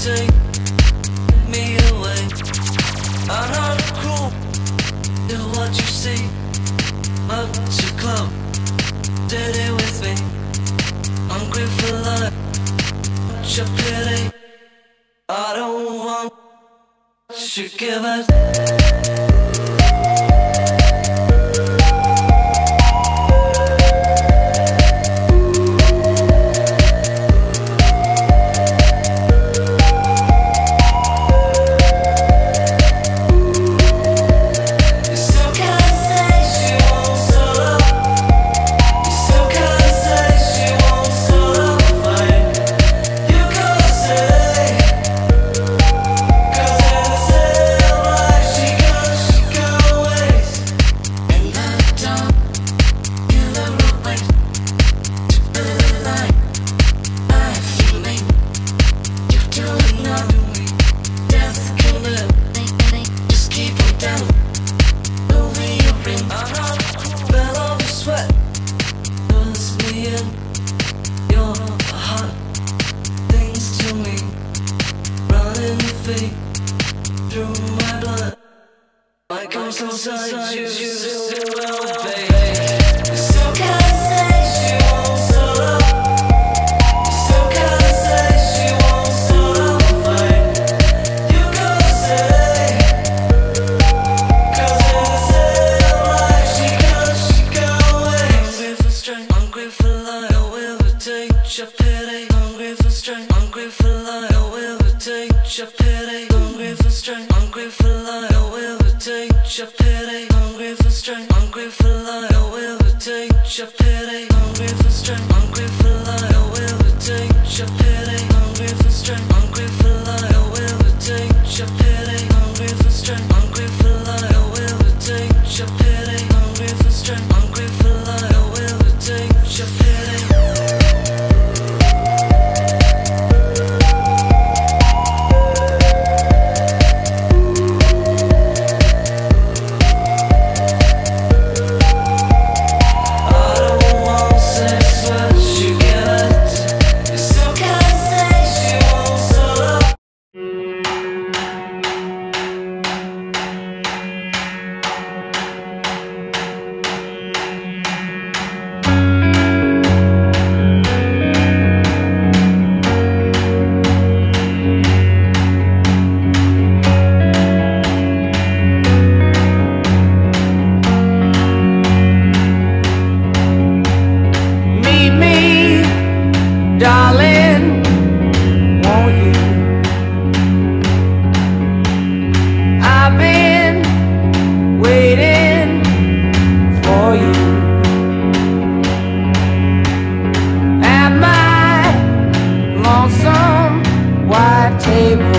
take me away. I'm not cruel to what you see. Up to club, did it with me. Hungry for life, what's your pity? I don't want what you give us. Through my blood, my ghost inside you, baby. Some kind say she won't solo. Some kind say she won't solo fight. You gotta say, 'cause in the same life she got away. Hungry for strength, hungry for life. I will take your pity. Hungry for strength, hungry for life. I will take your pity. Hungry for strength, hungry for life. I will take your pity. Hungry for strength, hungry for life. I will take your pity. Hungry for strength, hungry for life. I will take your pity. Hungry for strength, hungry for life. I will take your pity. Hungry for strength, hungry for life. I will take your pity. Hungry for strength, hungry for life. I will take your pity. Darling, won't you? I've been waiting for you at my lonesome white table.